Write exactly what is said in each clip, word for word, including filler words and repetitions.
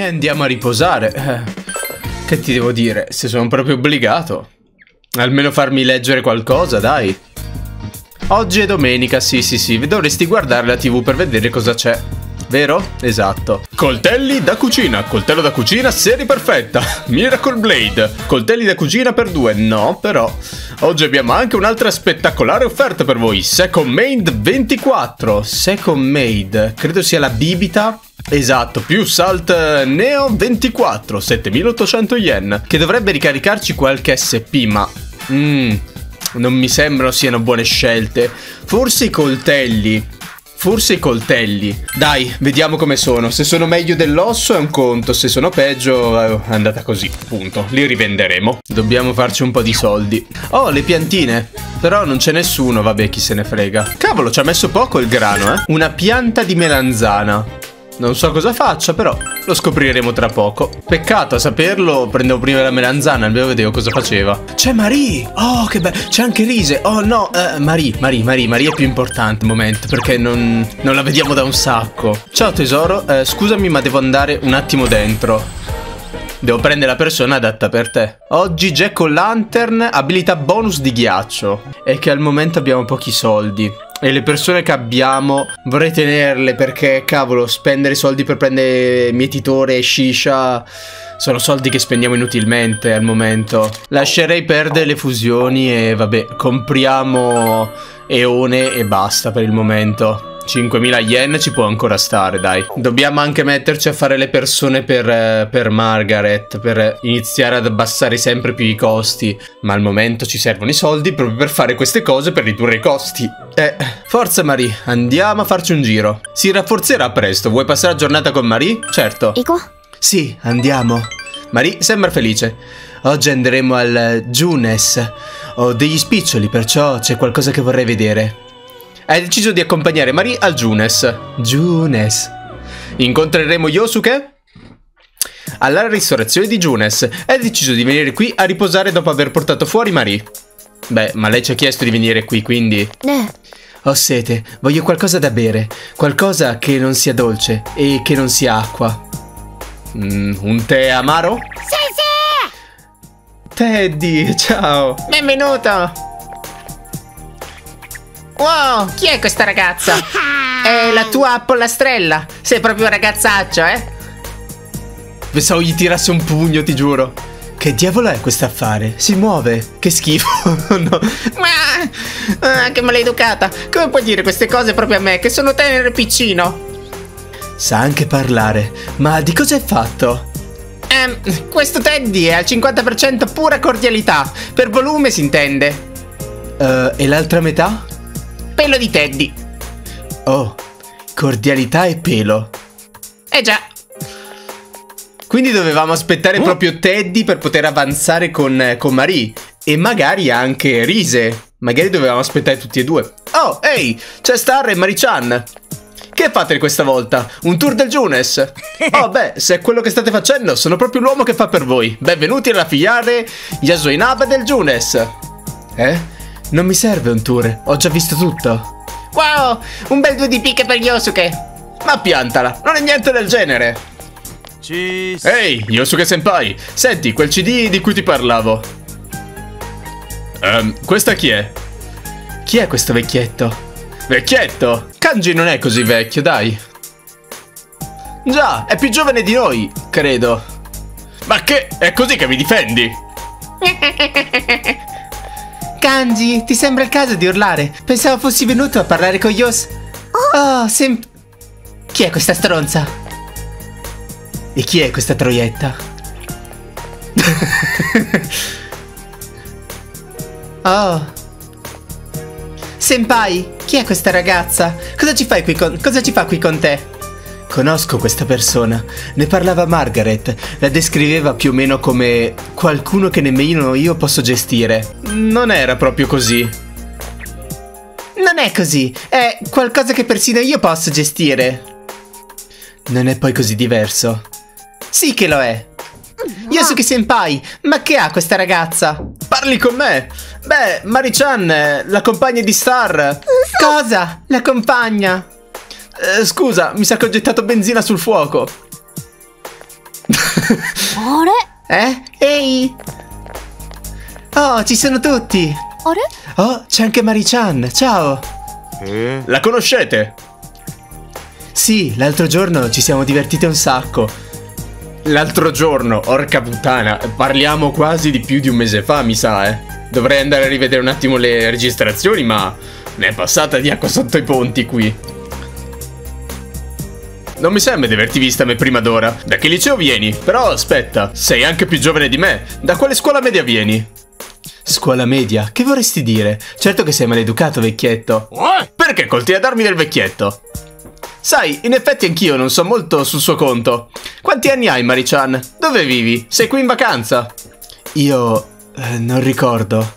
andiamo a riposare. Eh, che ti devo dire? Se sono proprio obbligato. Almeno farmi leggere qualcosa, dai. Oggi è domenica, sì sì sì. Dovresti guardare la tivù per vedere cosa c'è. Vero? Esatto. Coltelli da cucina. Coltello da cucina, serie perfetta. Miracle Blade. Coltelli da cucina per due. No, però. Oggi abbiamo anche un'altra spettacolare offerta per voi. Second Made ventiquattro. Second Made. Credo sia la bibita. Esatto, più Salt Neo ventiquattro. settemilaottocento yen. Che dovrebbe ricaricarci qualche S P, ma... Mmm... non mi sembrano siano buone scelte. Forse i coltelli. Forse i coltelli. Dai, vediamo come sono. Se sono meglio dell'osso è un conto. Se sono peggio è andata così. Punto. Li rivenderemo. Dobbiamo farci un po' di soldi. Oh, le piantine. Però non c'è nessuno. Vabbè, chi se ne frega. Cavolo, ci ha messo poco il grano, eh. Una pianta di melanzana. Non so cosa faccia, però lo scopriremo tra poco. Peccato, a saperlo prendevo prima la melanzana, almeno vedevo cosa faceva. C'è Marie! Oh, che bello! C'è anche Rise! Oh no! Uh, Marie, Marie, Marie, Marie è più importante al momento, perché non, non la vediamo da un sacco. Ciao tesoro, uh, scusami ma devo andare un attimo dentro. Devo prendere la persona adatta per te. Oggi Jack O'Lantern, abilità bonus di ghiaccio. E che al momento abbiamo pochi soldi. E le persone che abbiamo vorrei tenerle perché, cavolo, spendere soldi per prendere mietitore e shisha sono soldi che spendiamo inutilmente al momento. Lascerei perdere le fusioni e vabbè, compriamo Eone e basta per il momento. cinquemila yen ci può ancora stare, dai. Dobbiamo anche metterci a fare le persone per, per Margaret, per iniziare ad abbassare sempre più i costi. Ma al momento ci servono i soldi proprio per fare queste cose, per ridurre i costi. Eh, forza Marie, andiamo a farci un giro. Si rafforzerà presto, vuoi passare la giornata con Marie? Certo. Ico? Sì, andiamo. Marie sembra felice. Oggi andremo al Junes. Ho degli spiccioli, perciò c'è qualcosa che vorrei vedere. Hai deciso di accompagnare Marie al Junes. Junes. Incontreremo Yosuke alla ristorazione di Junes. Hai deciso di venire qui a riposare dopo aver portato fuori Marie. Beh, ma lei ci ha chiesto di venire qui, quindi... Eh. Ho sete, voglio qualcosa da bere. Qualcosa che non sia dolce e che non sia acqua. Mm, un tè amaro? Sì, sì! Teddy, ciao. Benvenuto. Wow, chi è questa ragazza? È la tua pollastrella. Sei proprio un ragazzaccio, eh? Pensavo gli tirasse un pugno, ti giuro. Che diavolo è questo affare? Si muove. Che schifo. No. Ah, che maleducata. Come puoi dire queste cose proprio a me, che sono tenero e piccino? Sa anche parlare. Ma di cosa è fatto? Um, questo Teddy è al cinquanta per cento pura cordialità. Per volume si intende. Uh, e l'altra metà? Pelo di Teddy. Oh, cordialità e pelo. Eh già. Quindi dovevamo aspettare uh. proprio Teddy per poter avanzare con, con Marie. E magari anche Rise. Magari dovevamo aspettare tutti e due. Oh, ehi, c'è Star e Marie-chan. Che fate questa volta? Un tour del Junes? Oh beh, se è quello che state facendo, sono proprio l'uomo che fa per voi. Benvenuti alla filiale Yasuinaba del Junes. Eh? Non mi serve un tour, ho già visto tutto. Wow, un bel due di picche per Yosuke. Ma piantala, non è niente del genere. Cheese. Ehi, Yosuke senpai, senti quel C D di cui ti parlavo. Um, questa chi è? Chi è questo vecchietto? Vecchietto? Kanji non è così vecchio, dai. Già, è più giovane di noi, credo. Ma che? È così che mi difendi? Kanji, ti sembra il caso di urlare? Pensavo fossi venuto a parlare con Yos. Oh, sem... Chi è questa stronza? E chi è questa troietta? Oh. Senpai, chi è questa ragazza? Cosa ci fai qui con... Cosa ci fa qui con te? Conosco questa persona. Ne parlava Margaret. La descriveva più o meno come qualcuno che nemmeno io posso gestire. Non era proprio così. Non è così. È qualcosa che persino io posso gestire. Non è poi così diverso. Sì che lo è. Yosuke senpai, ma che ha questa ragazza? Parli con me? Beh, Marie-chan, la compagna di Star. Cosa? La compagna? Eh, scusa, mi sa che ho gettato benzina sul fuoco. Eh? Ehi! Oh, ci sono tutti! Oh, c'è anche Mari-chan, ciao! Eh? La conoscete? Sì, l'altro giorno ci siamo divertiti un sacco. L'altro giorno, orca puttana, parliamo quasi di più di un mese fa, mi sa, eh. Dovrei andare a rivedere un attimo le registrazioni, ma ne è passata di acqua sotto i ponti qui. Non mi sembra di averti vista me prima d'ora. Da che liceo vieni? Però aspetta, sei anche più giovane di me. Da quale scuola media vieni? Scuola media? Che vorresti dire? Certo che sei maleducato, vecchietto. Perché continui a darmi del vecchietto? Sai, in effetti anch'io non so molto sul suo conto. Quanti anni hai, Mari-chan? Dove vivi? Sei qui in vacanza? Io... Eh, non ricordo.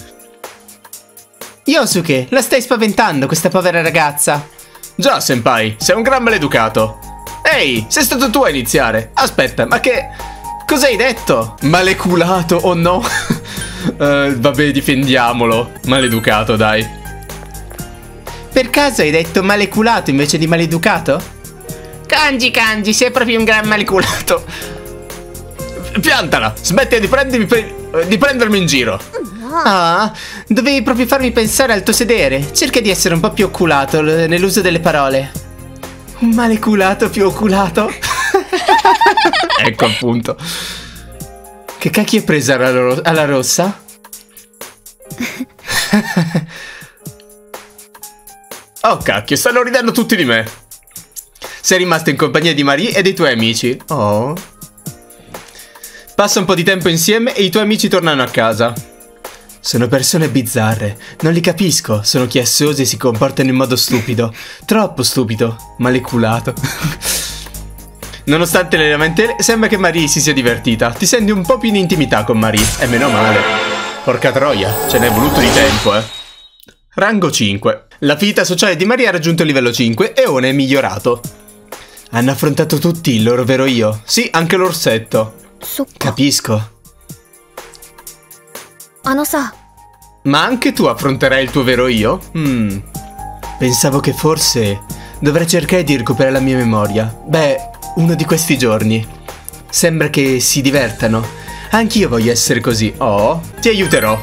Yosuke, la stai spaventando, questa povera ragazza. Già, senpai, sei un gran maleducato. Ehi, sei stato tu a iniziare. Aspetta, ma che... cosa hai detto? Maleculato, o oh no? uh, vabbè, difendiamolo. Maleducato, dai. Per caso hai detto maleculato invece di maleducato? Kanji, Kanji, sei proprio un gran maleculato. Piantala, smetti di prendermi, per... di prendermi in giro. Ah, dovevi proprio farmi pensare al tuo sedere. Cerca di essere un po' più oculato nell'uso delle parole. Un maleculato più oculato. Ecco appunto. Che cacchio hai preso alla, ro alla rossa? Oh cacchio, stanno ridendo tutti di me. Sei rimasto in compagnia di Marie e dei tuoi amici. Oh. Passa un po' di tempo insieme e i tuoi amici tornano a casa. Sono persone bizzarre, non li capisco, sono chiassosi e si comportano in modo stupido. Troppo stupido, maleculato. Nonostante le lamentele, sembra che Marie si sia divertita. Ti senti un po' più in intimità con Marie, e meno male. Porca troia, ce n'è voluto di tempo, eh. Rango cinque. La vita sociale di Marie ha raggiunto il livello cinque e ora è migliorato. Hanno affrontato tutti il loro vero io. Sì, anche l'orsetto. Capisco. Ma anche tu affronterai il tuo vero io? Hmm. Pensavo che forse dovrei cercare di recuperare la mia memoria. Beh, uno di questi giorni. Sembra che si divertano. Anch'io voglio essere così. Oh, ti aiuterò.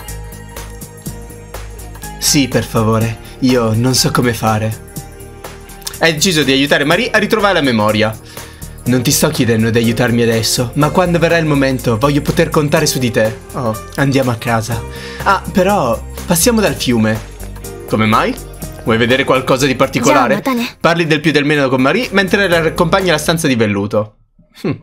Sì, per favore. Io non so come fare. Hai deciso di aiutare Marie a ritrovare la memoria. Non ti sto chiedendo di aiutarmi adesso, ma quando verrà il momento voglio poter contare su di te. Oh, andiamo a casa. Ah, però passiamo dal fiume. Come mai? Vuoi vedere qualcosa di particolare? Parli del più e del meno con Marie mentre la accompagni alla stanza di velluto. Hm.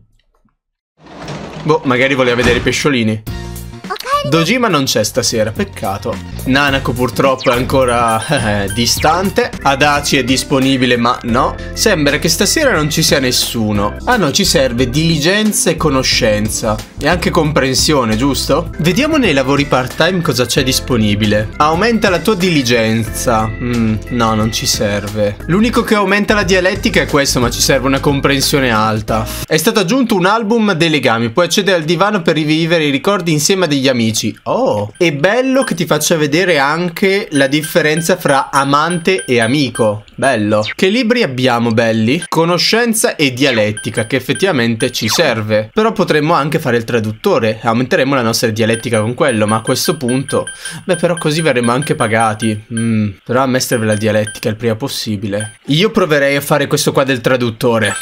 Boh, magari voleva vedere i pesciolini. Dojima non c'è stasera, peccato. Nanako purtroppo è ancora eh, distante. Adachi è disponibile ma no. Sembra che stasera non ci sia nessuno. Ah no, ci serve diligenza e conoscenza. E anche comprensione, giusto? Vediamo nei lavori part time cosa c'è disponibile. Aumenta la tua diligenza. mm, No, non ci serve. L'unico che aumenta la dialettica è questo, ma ci serve una comprensione alta. È stato aggiunto un album dei legami. Puoi accedere al divano per rivivere i ricordi insieme a degli amici. Oh, è bello che ti faccia vedere anche la differenza fra amante e amico. Bello. Che libri abbiamo belli? Conoscenza e dialettica, che effettivamente ci serve. Però potremmo anche fare il traduttore. Aumenteremo la nostra dialettica con quello, ma a questo punto... Beh, però così verremo anche pagati. Mm, però a me serve la dialettica il prima possibile. Io proverei a fare questo qua del traduttore.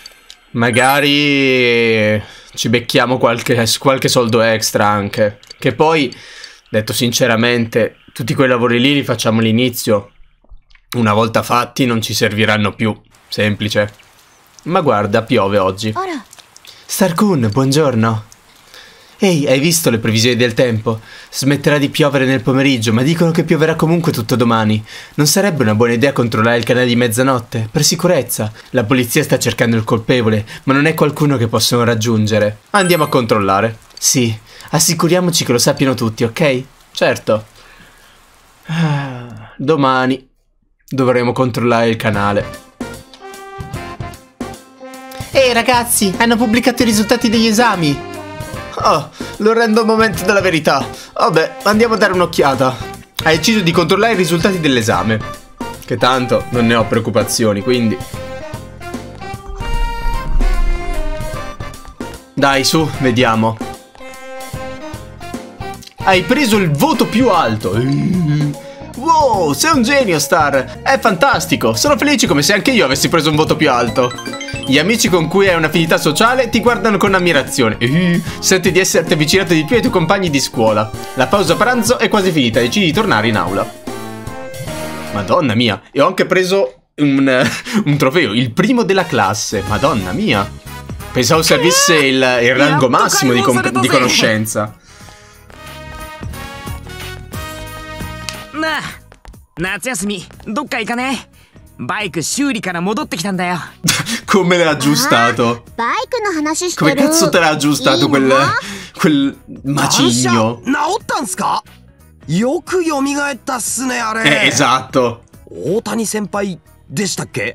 Magari... ci becchiamo qualche, qualche soldo extra anche. Che poi, detto sinceramente, tutti quei lavori lì li facciamo all'inizio. Una volta fatti non ci serviranno più. Semplice. Ma guarda, piove oggi. Star-kun, buongiorno. Ehi, hai visto le previsioni del tempo? Smetterà di piovere nel pomeriggio, ma dicono che pioverà comunque tutto domani. Non sarebbe una buona idea controllare il canale di mezzanotte? Per sicurezza. La polizia sta cercando il colpevole, ma non è qualcuno che possono raggiungere. Andiamo a controllare. Sì, assicuriamoci che lo sappiano tutti, ok? Certo. Domani dovremo controllare il canale. Ehi ragazzi, hanno pubblicato i risultati degli esami. Oh, l'orrendo momento della verità. Vabbè, andiamo a dare un'occhiata. Hai deciso di controllare i risultati dell'esame. Che tanto non ne ho preoccupazioni, quindi... Dai, su, vediamo. Hai preso il voto più alto. Wow, sei un genio, Star. È fantastico. Sono felice come se anche io avessi preso un voto più alto. Gli amici con cui hai un'affinità sociale ti guardano con ammirazione. Uh, senti di esserti avvicinato di più ai tuoi compagni di scuola. La pausa pranzo è quasi finita, decidi di tornare in aula. Madonna mia, e ho anche preso un, un trofeo, il primo della classe. Madonna mia. Pensavo servisse il, il rango massimo di, di conoscenza. Na, Natsuyasumi, dokka ikane? Bike shuri kara modotto kitanda yo. Come l'ha aggiustato? Come cazzo te l'ha aggiustato quel quel macigno? Eh, esatto. Otani senpai deshitakke?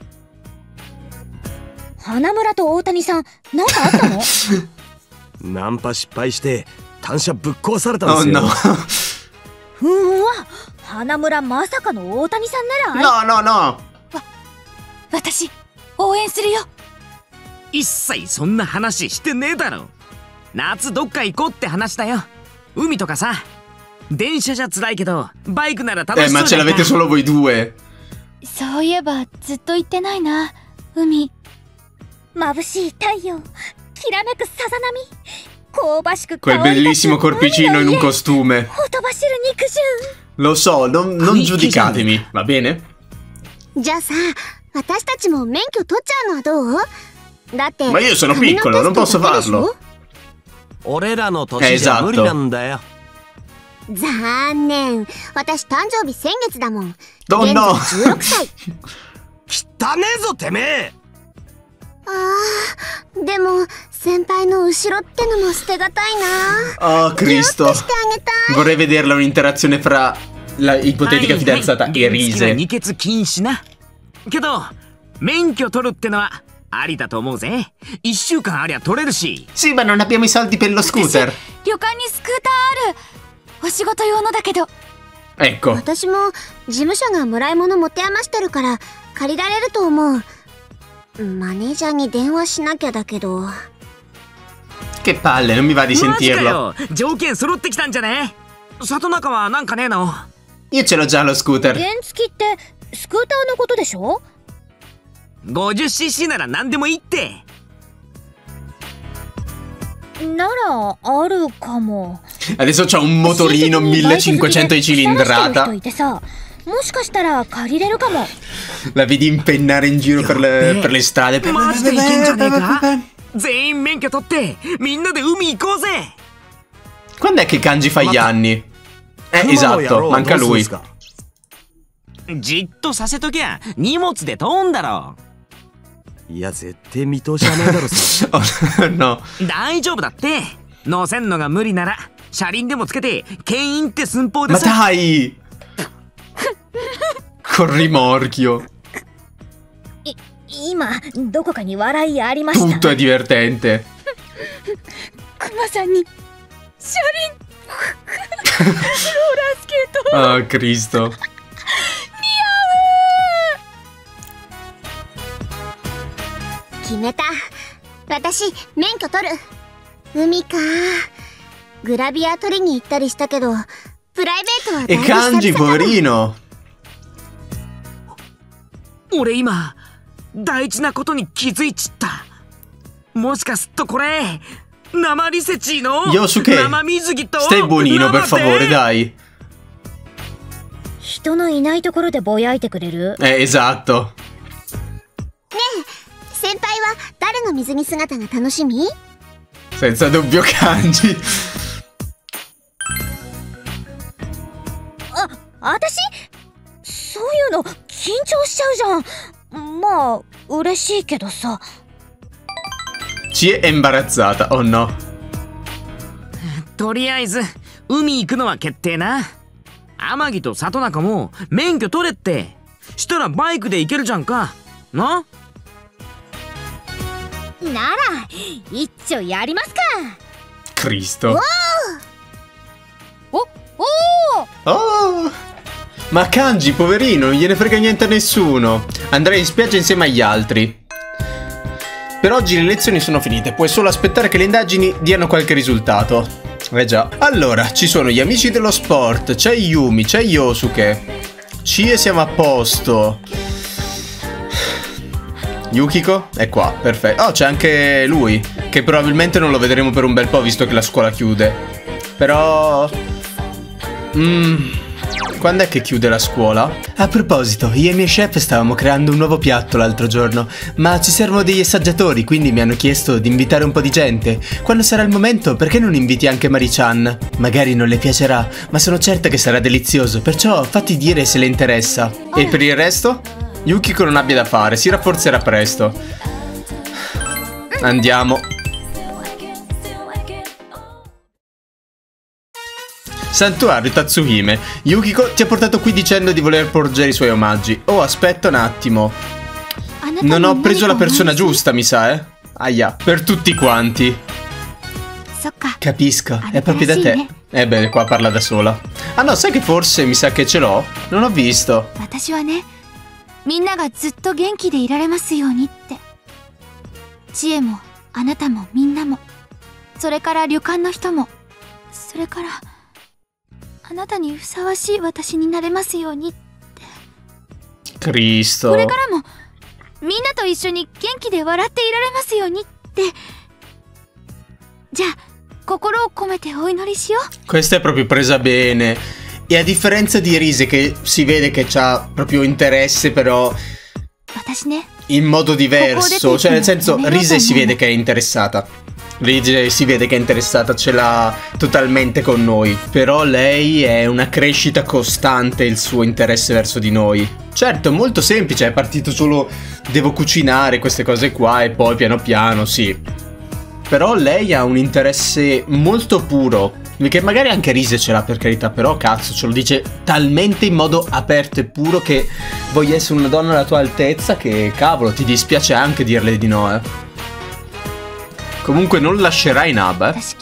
Hanamura to Otani-san, nanka atta no? Nanpa shippai shite tansha bukkousaretan desu Oh yo. no. ふんわ、花村まさかの大谷さんなら。 No, no, no. 私応援するよ。 一切そんな話してねえだろ。夏どっか行こうって話だよ。海とかさ。電車じゃ辛いけどバイクなら楽し Eh, そう ma だ ce から。 l'avete solo voi due. そういえばずっと行ってないな。海。眩しい太陽、きらめくさざ波、香ばしく Quel 香り立つ bellissimo corpicino in un costume. ほとばしる肉汁。 Lo so, non, non giudicatemi, va bene? じゃあさ、私たちも免許取っちゃうのはどう？だって Ma io sono piccolo, non posso farlo. 俺らの年じゃ無理なんだよ。 残念。私誕生日先月だもん。 Oh 現 no. 在じゅうろくさい。 汚ねえぞてめえ。 あー、でも先輩の後ろってのも捨てがたいな。 Oh Cristo. してあげたい。 Vorrei vederla un'interazione fra la ipotetica fidanzata e 原付は Rise. 二欠禁止な。けど免許取るってのはありだと思うぜ。一週間ありゃ取れるし。 Sì, ma non abbiamo i soldi per lo scooter. 旅館にスクーターある。お仕事用のだけど。 Ecco. 私も事務所がもらい物持て余してるから借りられると思う。マネージャーに電話しなきゃだけど。 Che palle, non mi va di マジか sentirlo. よ。条件揃ってきたんじゃね？里中はなんかねえの？ Io ce l'ho già lo scooter. 原付ってスクーターのことでしょ？ ごじゅっシーシー なら何でもいいって。 ならあるかも。 Adesso c'ho un motorino millecinquecento di cilindrata. 人いてさ、もしかしたら借りれるかも。 La vedi impennare in giro per le, per le strade. マジでいけんじゃねえか？全員免許取ってみんなで海行こうぜ。 Quando è che Kanji fa gli anni? Eh, esatto, manca lui. じっとさせときゃ荷物で通んだろ。 いや絶対見通しはないだろさ。 Oh, no. 大丈夫だって。乗せんのが無理なら車輪でもつけて牽引って寸法で Ma さ。 dai! Col rimorchio. い今どこかに笑いありました。 Tutto è divertente. クマさんに車輪ローラースケート Oh, Cristo. 決めた。私免許取る。海か。グラビア取りに行ったりしたけどプライベートは E だいぶ Kanji, 久々だもん。 poverino. 俺今大事なことに気づいちった。もしかすっとこれ生リセチの Yosuke, 生水着と stai buonino, per 生で favore, dai. 人のいないところでぼやいてくれる。 Eh, esatto. 先輩は誰の水着姿が楽しみ？ Senza dubbio Kanji. あ、私そういうの緊張しちゃうじゃん。まあ嬉しいけどさ。 Ci è imbarazzata, oh no. とりあえず海行くのは決定な。天城と里中も免許取れって。したらバイクで行けるじゃんかな。 なら一丁やりますか。 Cristo. おお Oh! Ma Kanji, poverino, non gliene frega niente a nessuno. Andrà in spiaggia insieme agli altri. Per oggi le lezioni sono finite, puoi solo aspettare che le indagini diano qualche risultato. Eh già. Allora, ci sono gli amici dello sport, c'è Yumi, c'è Yosuke. Chie siamo a posto. Yukiko è qua, perfetto. Oh, c'è anche lui, che probabilmente non lo vedremo per un bel po' visto che la scuola chiude. Però... Mmm... Quando è che chiude la scuola? A proposito, io e i miei chef stavamo creando un nuovo piatto l'altro giorno, ma ci servono degli assaggiatori, quindi mi hanno chiesto di invitare un po' di gente. Quando sarà il momento, perché non inviti anche Mari-chan? Magari non le piacerà, ma sono certa che sarà delizioso, perciò fatti dire se le interessa. E per il resto? Yukiko non abbia da fare, si rafforzerà presto. Andiamo. Santuario Tatsuhime. Yukiko ti ha portato qui dicendo di voler porgere i suoi omaggi. Oh, aspetta un attimo. Non ho preso la persona giusta, mi sa, eh? Aia, per tutti quanti. Capisco, è proprio da te. Eh beh, qua parla da sola. Ah no, sai che forse mi sa che ce l'ho? Non ho visto. みんながずっと元気でいられますようにって。知恵もあなたもみんなも、それから旅館の人も、それからあなたにふさわしい私になれますようにって。 Cristo。 これからもみんなと一緒に元気で笑っていられますようにって。じゃあ心を込めてお祈りしよう。 Questa è proprio presa bene. E a differenza di Rise, che si vede che c'ha proprio interesse, però in modo diverso. Cioè, nel senso, Rise si vede che è interessata. Rise si vede che è interessata, ce l'ha totalmente con noi. Però lei è una crescita costante, il suo interesse verso di noi. Certo, è molto semplice, è partito solo devo cucinare queste cose qua e poi piano piano, sì. Però lei ha un interesse molto puro. Che magari anche Rise ce l'ha, per carità, però cazzo, ce lo dice talmente in modo aperto e puro che vuoi essere una donna alla tua altezza che, cavolo, ti dispiace anche dirle di no, eh. Comunque non lascerai Nab, eh.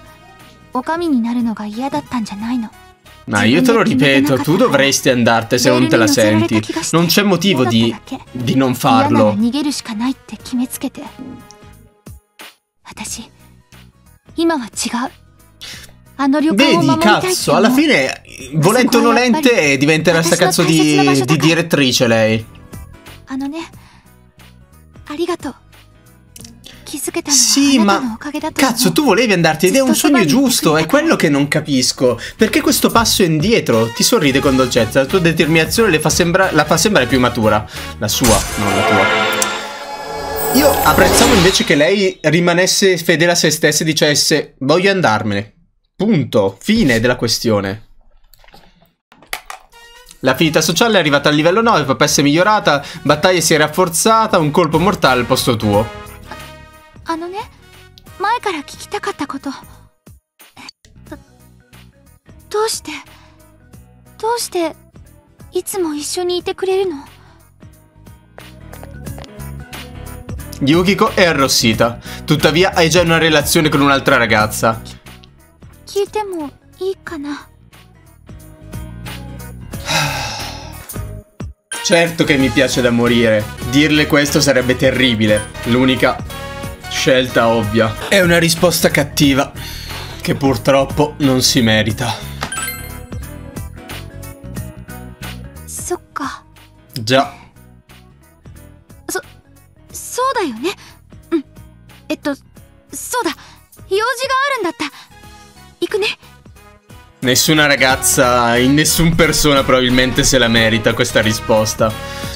Ma io te lo ripeto, tu dovresti andartene se non te la senti. Non c'è motivo di, di non farlo. Vedi, cazzo, alla fine, volente o nolente, diventerà sta cazzo di, di direttrice lei. Sì, ma cazzo, tu volevi andarti ed è un sogno giusto, è quello che non capisco. Perché questo passo indietro ti sorride con dolcezza, la tua determinazione le fa sembra, la fa sembrare più matura. La sua, non la tua. Io apprezzavo invece che lei rimanesse fedele a se stessa e dicesse voglio andarmene. Punto, fine della questione. L'affinità sociale è arrivata al livello nove, papessa è migliorata, battaglia si è rafforzata, un colpo mortale al posto tuo. Yukiko è arrossita, tuttavia hai già una relazione con un'altra ragazza. Certo che mi piace da morire. Dirle questo sarebbe terribile. L'unica scelta ovvia. È una risposta cattiva che purtroppo non si merita. Già. Nessuna ragazza, in nessun persona probabilmente se la merita questa risposta.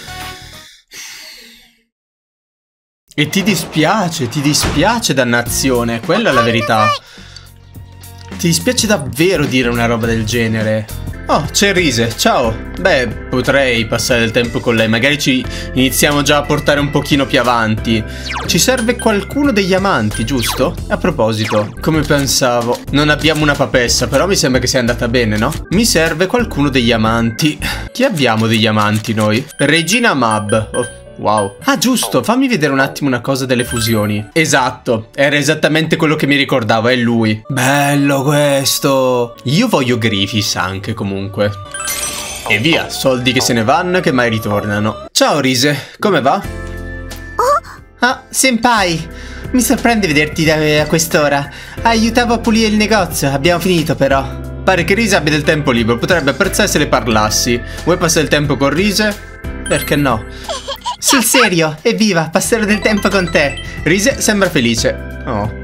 E ti dispiace, ti dispiace, dannazione, quella è la verità. Ti dispiace davvero dire una roba del genere. Oh, c'è Rise, ciao. Beh, potrei passare del tempo con lei, magari ci iniziamo già a portare un pochino più avanti. Ci serve qualcuno degli amanti, giusto? A proposito, come pensavo, non abbiamo una papessa, però mi sembra che sia andata bene, no? Mi serve qualcuno degli amanti. Chi abbiamo degli amanti noi? Regina Mab. Oh. Wow. Ah, giusto, fammi vedere un attimo una cosa delle fusioni. Esatto, era esattamente quello che mi ricordavo, è lui. Bello questo. Io voglio Griffiths anche comunque. E via, soldi che se ne vanno e che mai ritornano. Ciao Rise, come va? Ah, senpai, mi sorprende vederti da, a quest'ora. Aiutavo a pulire il negozio, abbiamo finito però. Pare che Rise abbia del tempo libero, potrebbe apprezzare se le parlassi. Vuoi passare il tempo con Rise? Perché no? Sul serio, evviva, passerò del tempo con te. Rise sembra felice. Oh.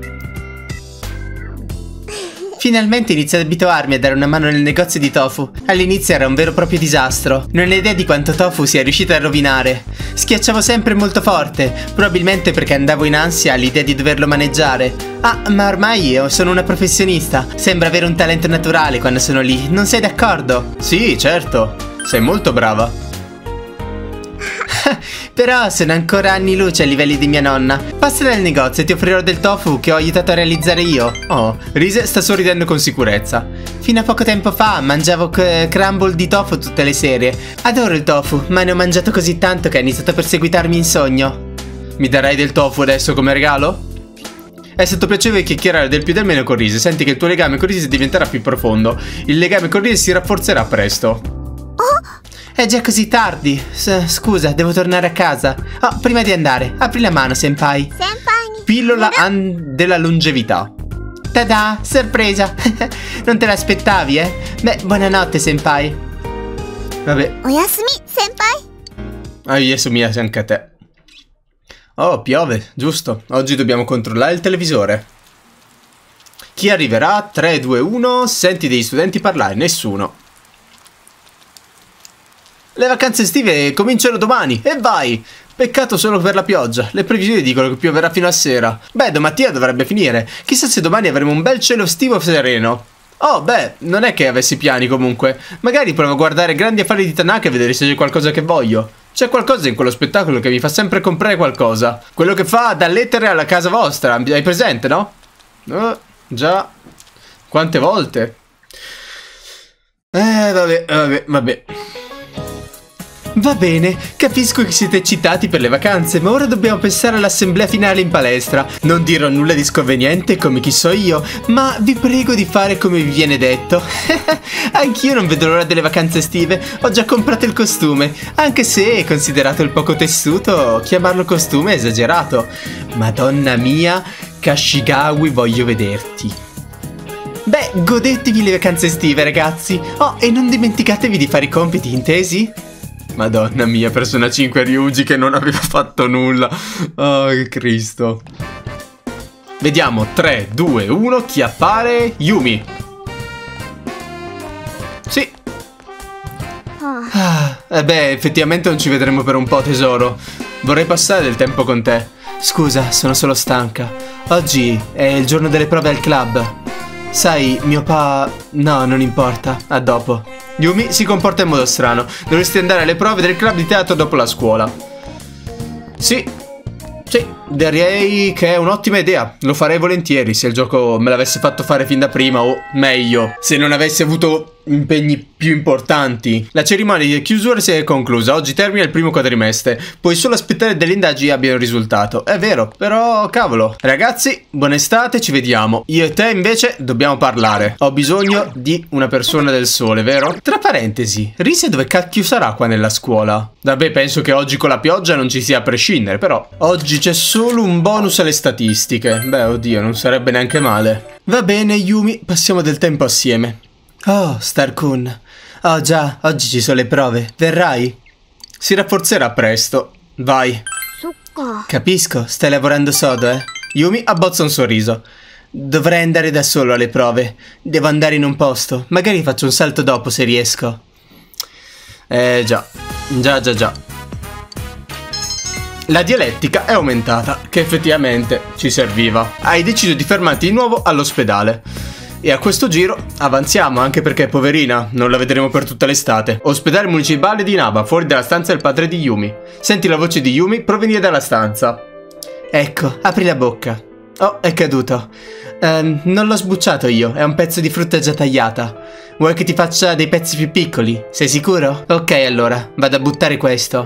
Finalmente inizio ad abituarmi a dare una mano nel negozio di tofu. All'inizio era un vero e proprio disastro. Non ho idea di quanto tofu sia riuscito a rovinare. Schiacciavo sempre molto forte, probabilmente perché andavo in ansia all'idea di doverlo maneggiare. Ah, ma ormai io sono una professionista. Sembra avere un talento naturale quando sono lì, non sei d'accordo? Sì, certo. Sei molto brava. Però sono ancora anni luce a livelli di mia nonna. Passa nel negozio e ti offrirò del tofu che ho aiutato a realizzare io. Oh, Rise sta sorridendo con sicurezza. Fino a poco tempo fa mangiavo crumble di tofu tutte le sere. Adoro il tofu, ma ne ho mangiato così tanto che ha iniziato a perseguitarmi in sogno. Mi darai del tofu adesso come regalo? È stato piacevole chiacchierare del più del meno con Rise. Senti che il tuo legame con Rise diventerà più profondo. Il legame con Rise si rafforzerà presto. È già così tardi. S Scusa, devo tornare a casa. Oh, prima di andare, apri la mano, senpai. Senpai. Pillola della longevità. Tada, sorpresa. Non te l'aspettavi, eh? Beh, buonanotte, senpai. Vabbè. Oyasumi, senpai. Oyasumi anche a te. Oh, piove, giusto. Oggi dobbiamo controllare il televisore. Chi arriverà? tre, due, uno. Senti degli studenti parlare. Nessuno. Le vacanze estive cominciano domani e vai! Peccato solo per la pioggia. Le previsioni dicono che pioverà fino a sera. Beh, domattina dovrebbe finire. Chissà se domani avremo un bel cielo estivo sereno. Oh, beh, non è che avessi piani comunque. Magari provo a guardare Grandi Affari di Tanaka e vedere se c'è qualcosa che voglio. C'è qualcosa in quello spettacolo che mi fa sempre comprare qualcosa. Quello che fa dall'etere alla casa vostra. Hai presente, no? Oh, già. Quante volte? Eh, vabbè, vabbè, vabbè. Va bene, capisco che siete eccitati per le vacanze, ma ora dobbiamo pensare all'assemblea finale in palestra. Non dirò nulla di sconveniente come chi so io, ma vi prego di fare come vi viene detto. Anch'io non vedo l'ora delle vacanze estive, ho già comprato il costume, anche se, considerato il poco tessuto, chiamarlo costume è esagerato. Madonna mia, Kashigawi, voglio vederti. Beh, godetevi le vacanze estive, ragazzi. Oh, e non dimenticatevi di fare i compiti, intesi? Madonna mia, Persona cinque Ryuji che non aveva fatto nulla. Oh, Cristo. Vediamo, tre, due, uno, chi appare? Yumi. Sì. Ah, eh beh, effettivamente non ci vedremo per un po', tesoro. Vorrei passare del tempo con te. Scusa, sono solo stanca. Oggi è il giorno delle prove al club. Sai, mio pa... No, non importa, a dopo. Yumi si comporta in modo strano. Dovresti andare alle prove del club di teatro dopo la scuola. Sì. Sì, direi che è un'ottima idea. Lo farei volentieri se il gioco me l'avesse fatto fare fin da prima, o meglio, se non avessi avuto impegni più importanti. La cerimonia di chiusura si è conclusa. Oggi termina il primo quadrimestre. Puoi solo aspettare delle indagini abbiano un risultato. È vero, però cavolo. Ragazzi, buona estate, ci vediamo. Io e te invece dobbiamo parlare. Ho bisogno di una persona del sole, vero? Tra parentesi, Rise dove cacchio sarà qua nella scuola? Vabbè, penso che oggi con la pioggia non ci sia a prescindere, però oggi c'è solo un bonus alle statistiche. Beh, oddio, non sarebbe neanche male. Va bene, Yumi, passiamo del tempo assieme. Oh, Star-kun. Oh già, oggi ci sono le prove. Verrai? Si rafforzerà presto. Vai. Capisco, stai lavorando sodo, eh? Yumi abbozza un sorriso. Dovrei andare da solo alle prove. Devo andare in un posto. Magari faccio un salto dopo se riesco. Eh già. Già già già. La dialettica è aumentata, che effettivamente ci serviva. Hai deciso di fermarti di nuovo all'ospedale. E a questo giro avanziamo, anche perché poverina, non la vedremo per tutta l'estate. Ospedale municipale di Naba, fuori dalla stanza del padre di Yumi. Senti la voce di Yumi provenire dalla stanza. Ecco, apri la bocca. Oh, è caduto. Um, non l'ho sbucciato io, è un pezzo di frutta già tagliata. Vuoi che ti faccia dei pezzi più piccoli? Sei sicuro? Ok, allora, vado a buttare questo.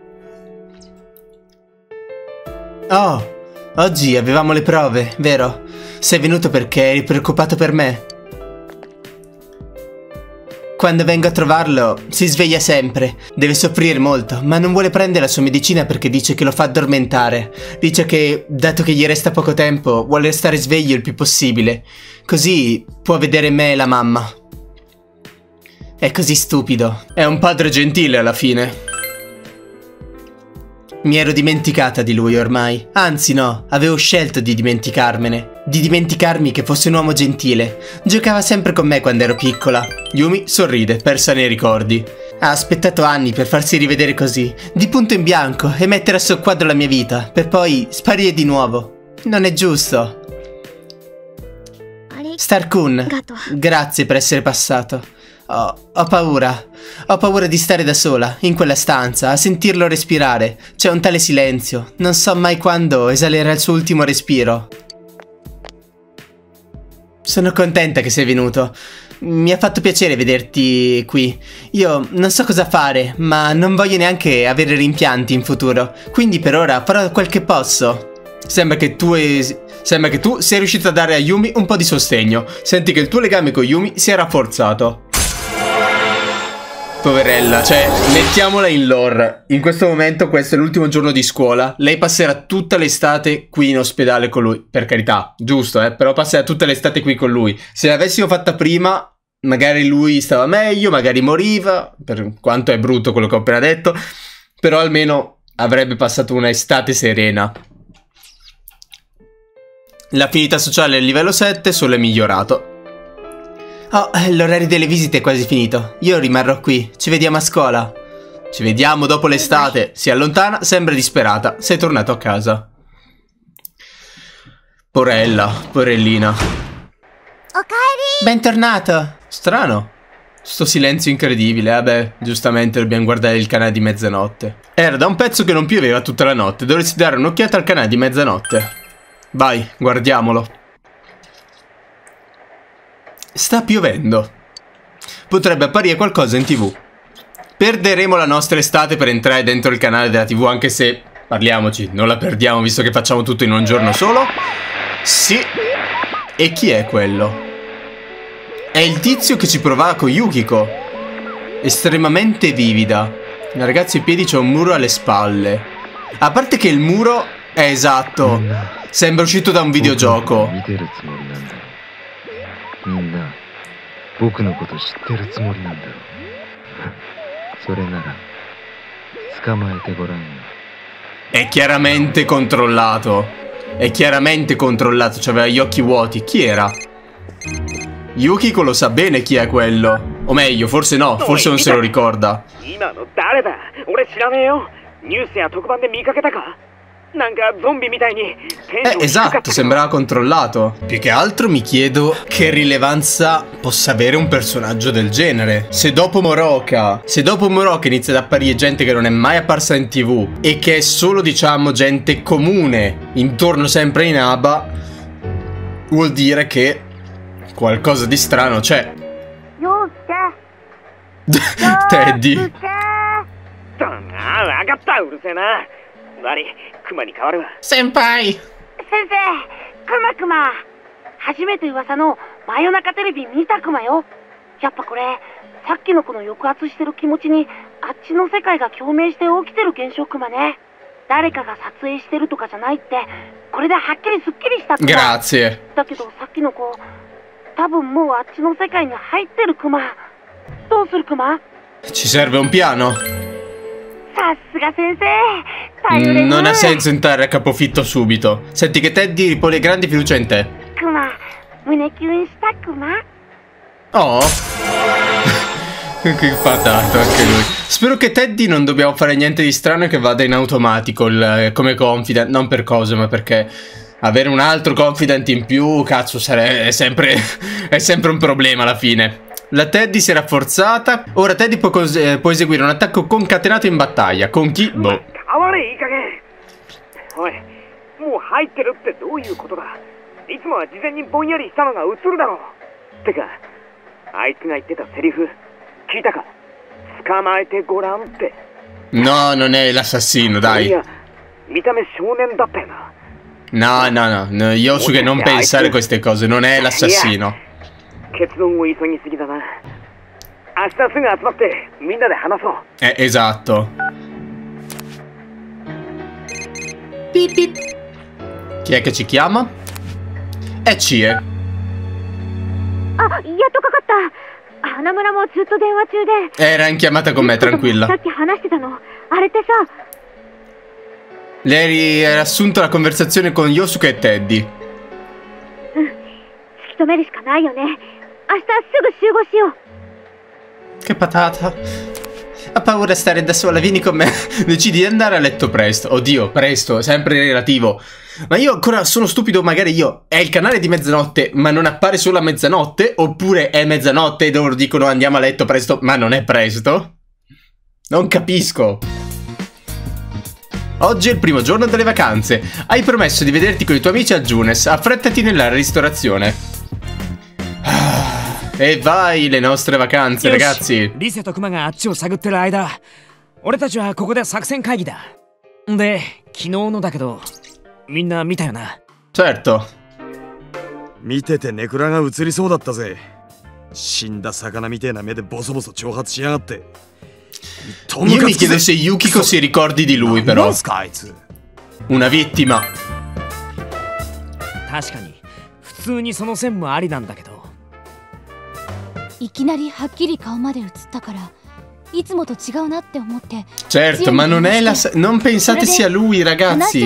Oh, oggi avevamo le prove, vero? Sei venuto perché eri preoccupato per me? Quando vengo a trovarlo, si sveglia sempre. Deve soffrire molto, ma non vuole prendere la sua medicina perché dice che lo fa addormentare. Dice che, dato che gli resta poco tempo, vuole stare sveglio il più possibile. Così può vedere me e la mamma. È così stupido. È un padre gentile alla fine. Mi ero dimenticata di lui ormai. Anzi no, avevo scelto di dimenticarmene. Di dimenticarmi che fosse un uomo gentile. Giocava sempre con me quando ero piccola. Yumi sorride, persa nei ricordi. Ha aspettato anni per farsi rivedere così, di punto in bianco, e mettere a soqquadro la mia vita, per poi sparire di nuovo. Non è giusto. Star-kun, grazie per essere passato. Oh, ho paura. Ho paura di stare da sola, in quella stanza, a sentirlo respirare. C'è un tale silenzio. Non so mai quando esalerà il suo ultimo respiro. Sono contenta che sei venuto. Mi ha fatto piacere vederti qui. Io non so cosa fare, ma non voglio neanche avere rimpianti in futuro. Quindi per ora farò quel che posso. Sembra che tu e... Sembra che tu sia riuscito a dare a Yumi un po' di sostegno. Senti che il tuo legame con Yumi si è rafforzato. Poverella, cioè, mettiamola in lore. In questo momento, questo è l'ultimo giorno di scuola. Lei passerà tutta l'estate qui in ospedale con lui. Per carità, giusto, eh? Però passerà tutta l'estate qui con lui. Se l'avessimo fatta prima, magari lui stava meglio, magari moriva. Per quanto è brutto quello che ho appena detto. Però almeno avrebbe passato un'estate serena. L'affinità sociale al livello sette solo è migliorato. Oh, l'orario delle visite è quasi finito. Io rimarrò qui. Ci vediamo a scuola. Ci vediamo dopo l'estate. Si allontana, sembra disperata. Sei tornato a casa. Porella, porellina. Bentornato. Strano. Sto silenzio incredibile. Vabbè, giustamente dobbiamo guardare il canale di mezzanotte. Era da un pezzo che non pioveva tutta la notte. Dovresti dare un'occhiata al canale di mezzanotte. Vai, guardiamolo. Sta piovendo. Potrebbe apparire qualcosa in tv. Perderemo la nostra estate per entrare dentro il canale della tv, anche se, parliamoci, non la perdiamo visto che facciamo tutto in un giorno solo. Sì. E chi è quello? È il tizio che ci provava con Yukiko. Estremamente vivida. La ragazza ai piedi c'ha un muro alle spalle. A parte che il muro è esatto. Sembra uscito da un videogioco. È chiaramente controllato. È chiaramente controllato. C'aveva gli occhi vuoti. Chi era? Yukiko lo sa bene chi è quello. O meglio, forse no. Forse non se lo ricorda. Eh, esatto, sembrava controllato. Più che altro mi chiedo che rilevanza possa avere un personaggio del genere. Se dopo Moroka Se dopo Moroka inizia ad apparire gente che non è mai apparsa in tv e che è solo, diciamo, gente comune intorno sempre in Aba, vuol dire che qualcosa di strano c'è. Teddy. Senpai. 先生、クマクマ。初めて噂の真夜中テレビ見たクマよ。やっぱこれ、さっきの子の抑圧してる気持ちに、あっちの世界が共鳴して起きてる現象クマね。誰かが撮影してるとかじゃないって、これではっきりすっきりしたクマ。 Grazie。 だけどさっきの子、多分もうあっちの世界に入ってるクマ。どうするクマ？ Ci serve un piano? Non ha senso entrare a capofitto subito. Senti che Teddy ripone grande fiducia in te. Oh. Che patato anche lui. Spero che Teddy non dobbiamo fare niente di strano e che vada in automatico il, come confident. Non per cose, ma perché avere un altro confident in più, cazzo, è sempre, è sempre un problema alla fine. La Teddy si è rafforzata. Ora Teddy può, eh, può eseguire un attacco concatenato in battaglia. Con chi? Boh. No, non è l'assassino, dai. No, no, no, no. Yosuke, non pensare a queste cose. Non è l'assassino. 明日すぐ集まってみんなで話そう。 Eh, esatto. Pip pip. Chi è che ci chiama? È Chie. あ、やっとかかった。花村もずっと電話中で。 Era in chiamata con me, tranquilla. さっき話してたの。あれってさ。 Lei era assunto la conversazione con Yosuke e Teddy. うん。突き止めるしかないよね。明日すぐ集合しよう。 Che patata. Ha paura di stare da sola, vieni con me. Decidi di andare a letto presto. Oddio, presto, sempre relativo. Ma io ancora sono stupido, magari io... È il canale di mezzanotte, ma non appare solo a mezzanotte? Oppure è mezzanotte e loro dicono andiamo a letto presto, ma non è presto? Non capisco. Oggi è il primo giorno delle vacanze. Hai promesso di vederti con i tuoi amici a Junes. Affrettati nella ristorazione. E vai, le nostre vacanze, ragazzi. リセとクマがあっちを探ってる間、俺たちはここで作戦会議だ。で、昨日のだけど、みんな見たよな。 Certo. 見ててネクラが映りそうだったぜ。死んだ魚みてえな目でボソボソ挑発しやがって。 Io mi chiedo se Yukiko si ricordi di lui, però. Una vittima. 確かに、普通にその線もありなんだけど。 いきなりはっきり顔まで映ったからいつもと違うなって思って Certo, ma non è la... non pensate sia lui, ragazzi.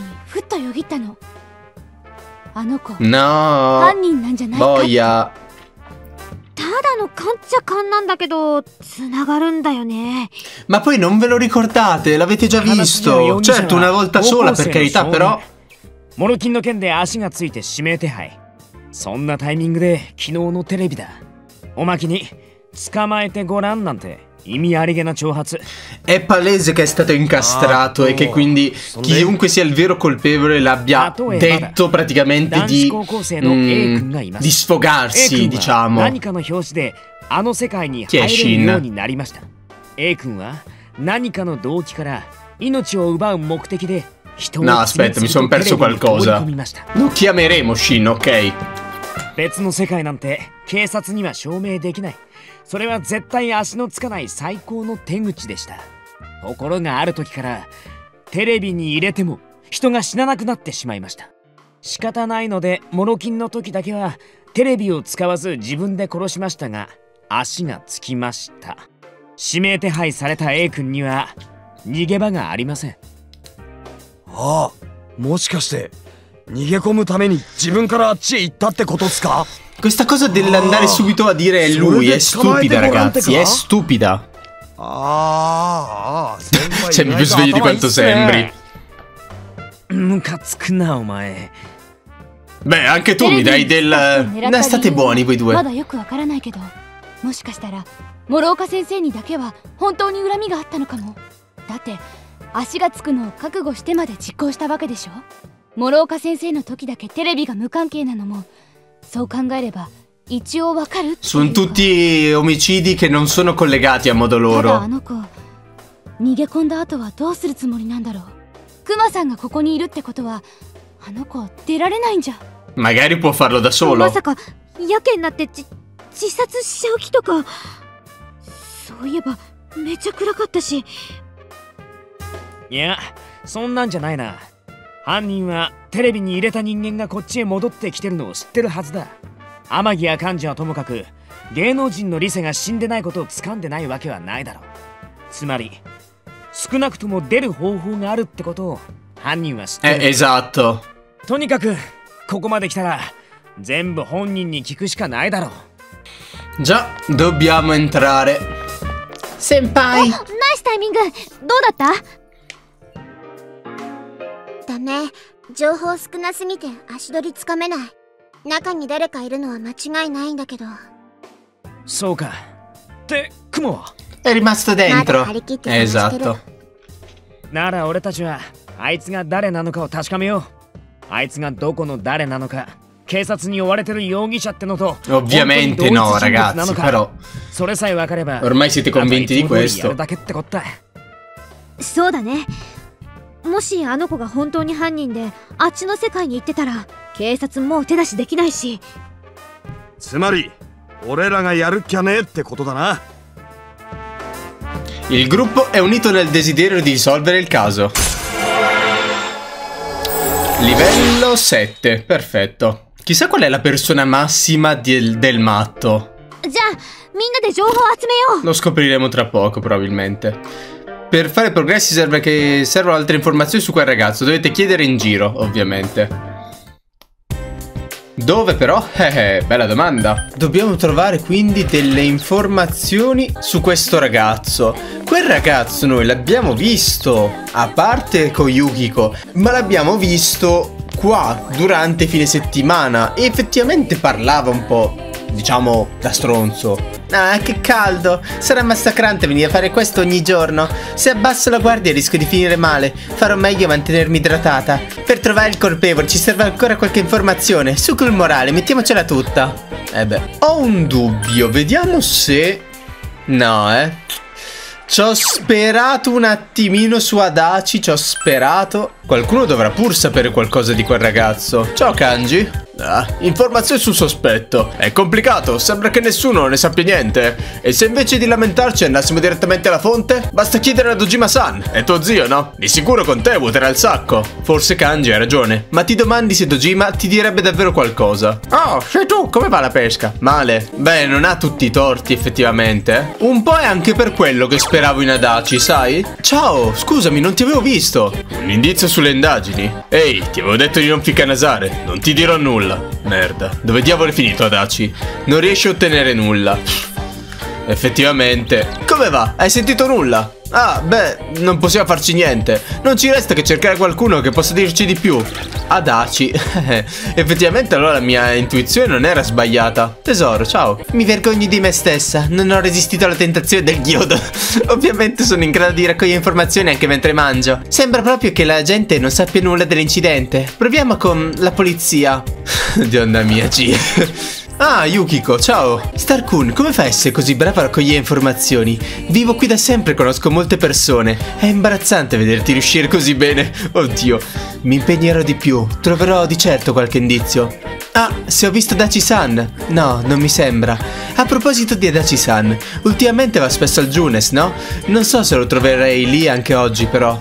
No. Boia. ただの勘っちゃ勘なんだけど繋がるんだよね。 Ma poi non ve lo ricordate, l'avete già visto. Certo, una volta sola, per carità, però. モロキンの件で足がついて指名手配。そんなタイミングで昨日のテレビだ。おまけに捕まえてごらんなんて意味ありげな挑発。 È palese che è stato incastrato e che quindi chiunque sia il vero colpevole l'abbia detto praticamente di, mm, di sfogarsi, diciamo. 何かの表紙であの世界に入れるようになりました。A 君は何かの動機から命を奪う目的で人を No, aspetta, mi sono perso qualcosa. Lo chiameremo Shin, ok? 別の世界なんて警察には証明できない。それは絶対足のつかない最高の手口でした。ところがある時からテレビに入れても人が死ななくなってしまいました。仕方ないのでモロキンの時だけはテレビを使わず自分で殺しましたが足がつきました。指名手配された A 君には逃げ場がありません。 ああ、もしかして逃げ込むために自分からあっちへ行ったってことっすか? Questa cosa dell'andare subito a dire è lui è stupida, ragazzi, è stupida. Ah, cioè, mi più sveglio di quanto sembri. Beh, anche tu mi dai del... No, state buoni voi due. もしかしたら諸岡先生にだけは本当に恨みがあったのかも。だって足がつくのを覚悟してまで実行したわけでしょ。諸岡先生の時だけテレビが無関係なのもそう考えれば一応わかる。 Sono tutti omicidi che non sono collegati a modo loro. ただあの子逃げ込んだ後はどうするつもりなんだろう。クマさんがここにいるってことはあの子出られないんじゃ。 Magari può farlo da solo. まさかやけになってじ自殺しちゃう気とか。そういえばめっちゃ暗かったし。 いや、そんなんじゃないな。犯人はテレビに入れた人間がこっちへ戻ってきてるのを知ってるはずだ。天城や幹事はともかく芸能人のリセが死んでないことを掴んでないわけはないだろう。つまり少なくとも出る方法があるってことを犯人は知ってる。 え、esatto。 とにかくここまで来たら全部本人に聞くしかないだろう。 Già, dobbiamo entrare. Senpai。 ナイスタイミング。どうだった？ダメ。情報少なすぎて足取りつかめない。中に誰かいるのは間違いないんだけど。 そうか。で、クモは？ È rimasto dentro. Esatto。 なら俺たちはあいつが誰なのかを確かめよう。あいつがどこの誰なのか、警察に追われてる容疑者ってのと Ovviamente no, ragazzi, però それさえ分かれば ormai siete convinti di questo。 そうだね。もしあの子が本当に犯人であっちの世界に行ってたら警察もう手出しできないし。 つまり俺らがやるっきゃねえってことだな。 Il gruppo è unito nel desiderio di risolvere il caso. Livello sette, perfetto. Chissà qual è la persona massima del, del matto. Lo scopriremo tra poco, probabilmente. Per fare progressi serve che servono altre informazioni su quel ragazzo. Dovete chiedere in giro, ovviamente. Dove però? Eh, bella domanda. Dobbiamo trovare quindi delle informazioni su questo ragazzo. Quel ragazzo noi l'abbiamo visto, a parte con Yukiko, ma l'abbiamo visto qua durante fine settimana e effettivamente parlava un po', diciamo, da stronzo. Ah, che caldo! Sarà massacrante venire a fare questo ogni giorno. Se abbasso la guardia rischio di finire male. Farò meglio a mantenermi idratata. Per trovare il colpevole ci serve ancora qualche informazione. Su col morale, mettiamocela tutta. Eh beh, ho un dubbio. Vediamo se... No, eh. Ci ho sperato un attimino su Adachi, ci ho sperato. Qualcuno dovrà pur sapere qualcosa di quel ragazzo. Ciao Kanji. Ah, informazioni sul sospetto. È complicato, sembra che nessuno ne sappia niente. E se invece di lamentarci andassimo direttamente alla fonte? Basta chiedere a Dojima-san. È tuo zio, no? Di sicuro con te vuoterà il sacco. Forse Kanji ha ragione, ma ti domandi se Dojima ti direbbe davvero qualcosa. Oh, sei tu, come va la pesca? Male. Beh, non ha tutti i torti effettivamente. Un po' è anche per quello che speravo in Adachi, sai? Ciao, scusami, non ti avevo visto. Un indizio sulle indagini? Ehi, ti avevo detto di non ficcanasare. Non ti dirò nulla. Merda, dove diavolo è finito Adachi? Non riesci a ottenere nulla. Effettivamente. Come va? Hai sentito nulla? Ah, beh, non possiamo farci niente. Non ci resta che cercare qualcuno che possa dirci di più. Adachi. Effettivamente allora la mia intuizione non era sbagliata. Tesoro, ciao. Mi vergogno di me stessa. Non ho resistito alla tentazione del chiodo. Ovviamente sono in grado di raccogliere informazioni anche mentre mangio. Sembra proprio che la gente non sappia nulla dell'incidente. Proviamo con la polizia. Donna mia, G. Ah, Yukiko, ciao. Star-kun, come fai a essere così brava a raccogliere informazioni? Vivo qui da sempre e conosco molte persone. È imbarazzante vederti riuscire così bene. Oddio, mi impegnerò di più. Troverò di certo qualche indizio. Ah, se ho visto Adachi-san. No, non mi sembra. A proposito di Adachi-san, ultimamente va spesso al Junes, no? Non so se lo troverei lì anche oggi, però.